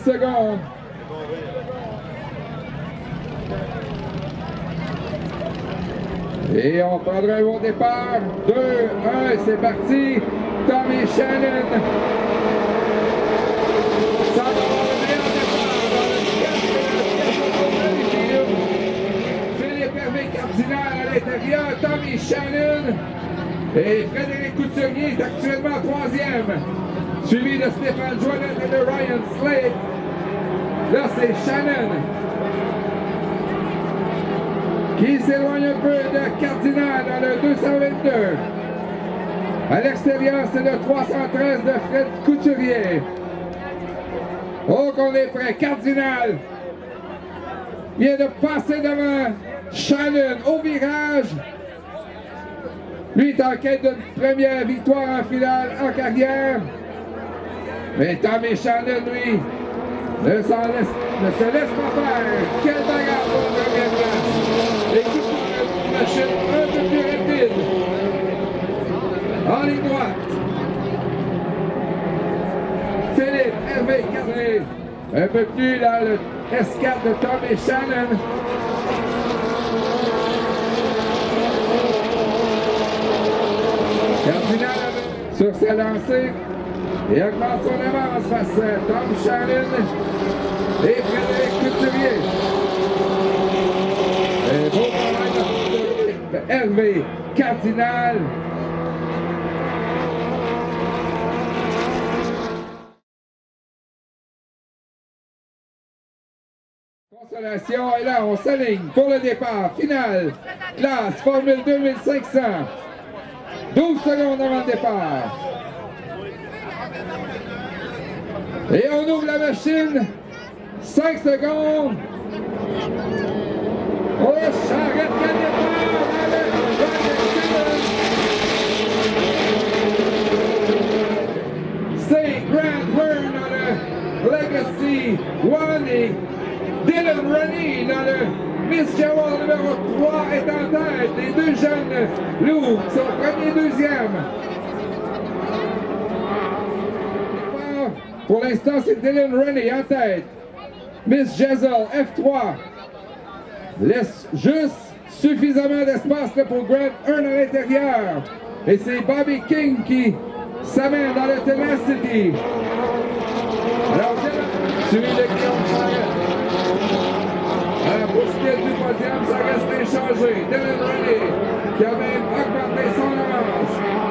secondes. Et on prendra un bon départ. 2, 1, c'est parti. Tommy Shannon. Ça va avoir le meilleur départ dans le 4 Philippe Hervé Cardinal à l'intérieur. Tommy Shannon. Et Frédéric Couturier est actuellement 3e. Suivi de Stéphane Joannette et de Ryan Slade. Là, c'est Shannon qui s'éloigne un peu de Cardinal dans le 222. À l'extérieur, c'est le 313 de Fred Couturier. Oh, qu'on est prêt. Cardinal vient de passer devant Shannon au virage. Lui est en quête d'une première victoire en finale en carrière. Mais Tommy Shannon, lui, ne se laisse pas faire. Quelle bagarre pour la première place. Écoute, une machine un peu plus rapide. En ligne droite. Philippe Hervé Cadré. Un peu plus dans le S4 de Tommy Shannon. Cardinal sur sa lancée et augmente son avance face à Tom Shannon et Frédéric Couturier. Et beau travail de Hervé Cardinal. Consolation, et là on s'aligne pour le départ final. Classe Formule 2500. 12 secondes avant le départ. Et on ouvre la machine. 5 secondes. Oh, Charrette qui a départ. C'est Grant Hearn dans le Legacy One et Dylan Rennie dans le Miss Jawar numéro 3 est en tête. Les deux jeunes loups sont premier et deuxième. Pour l'instant, c'est Dylan Rennie en tête. Miss Jezel F3 laisse juste suffisamment d'espace pour Grant Hearn à l'intérieur. Et c'est Bobby King qui s'amène dans le Tenacity. Alors, suivi de Guillaume Charrette. Pour ce qui est du podium, ça reste inchangé. Dylan Rennie qui a même augmenté son avance.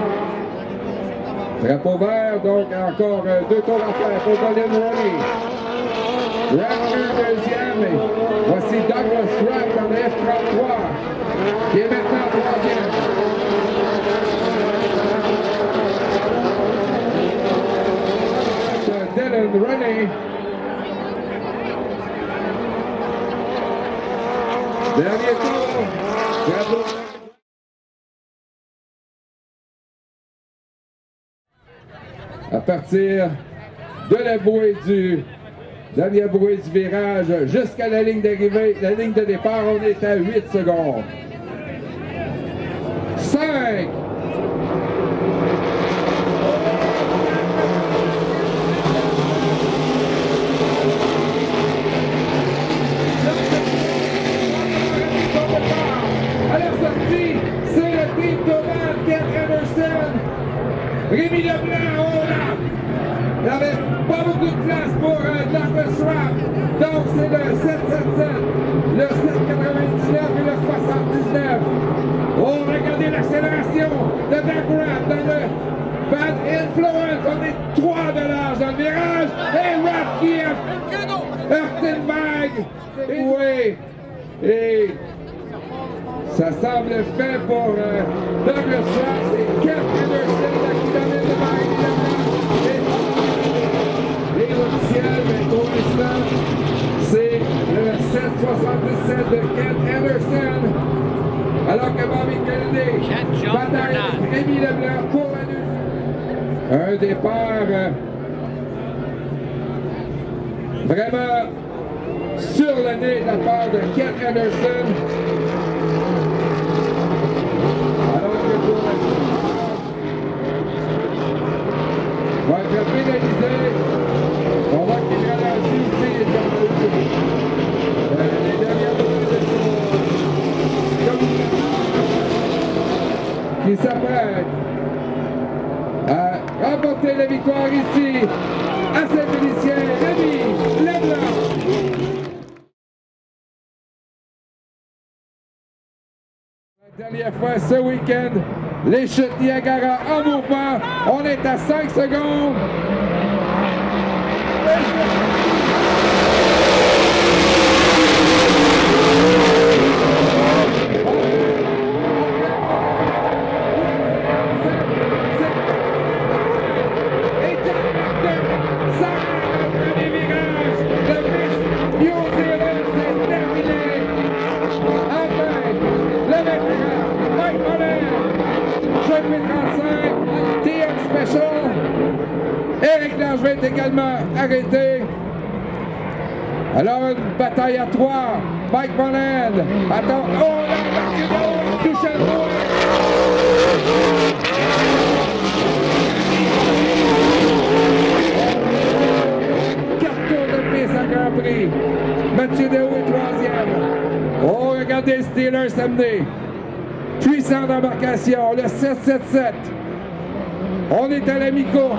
Drapeau vert, donc encore 2 tours à faire pour Dylan Rennie. Raptor deuxième. Et voici Douglas Rapp dans le F33 qui est maintenant 3e. Dylan Rennie. Dernier tour. Bravo. À partir de la bouée du dernière bouée du virage jusqu'à la ligne d'arrivée, la ligne de départ, on est à 8 secondes. 5. Rémi Leblanc, on il n'y avait pas beaucoup de place pour Douglas Rapp. Donc c'est le 777, le 799 et le 79. Oh, regardez l'accélération de Doug Rapp dans le Bad Influence. On est 3 de large dans le virage. Et Rapp qui a heurté le mag. Oui. Et ça semble fait pour Douglas Rapp. C'est Kent Anderson qui domine le mag. Et l'officiel, mais pour l'instant, c'est le 777 de Kent Anderson. Alors que Bobby Kennedy bataille Rémi Leblanc pour la deuxième. Un départ vraiment sur le nez de la part de Kent Anderson. Alors que pour va être pénalisé. On voit qu'il ralentit. qui s'apprête à remporter la victoire ici à Saint-Félicien, Rémi Leblanc. La dernière fois ce week-end, les chutes Niagara en mouvement. On est à 5 secondes. TM Special. Éric Langevin est également arrêté. Alors une bataille à 3. Mike Mollin. Attends. Oh là, touche à droite. Tour de piste à Grand Prix. Mathieu Dehaut est 3e. Oh, regardez Steelers samedi. Puissant d'embarcation, le 777. On est à la mi-course.